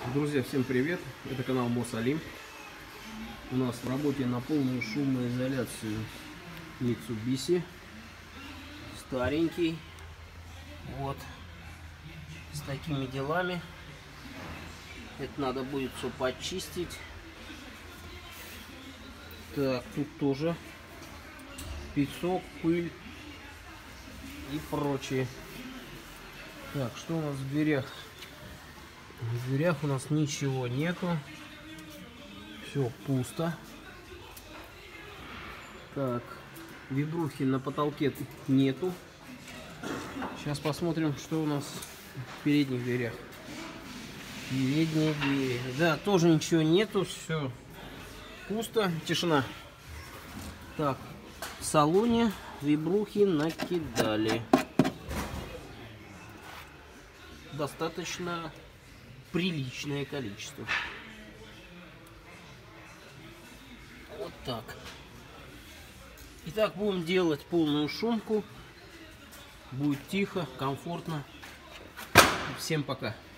Друзья, всем привет! Это канал Мосалим. У нас в работе на полную шумоизоляцию Mitsubishi. Старенький. Вот. С такими делами. Это надо будет все почистить. Так, тут тоже песок, пыль и прочее. Так, что у нас в дверях? В дверях у нас ничего нету. Все пусто. Так, вибрухи на потолке нету. Сейчас посмотрим, что у нас в передних дверях. Передние двери. Да, тоже ничего нету. Все пусто. Тишина. Так, в салоне вибрухи накидали. Достаточно приличное количество. Вот так. Итак, будем делать полную шумку. Будет тихо, комфортно. Всем пока.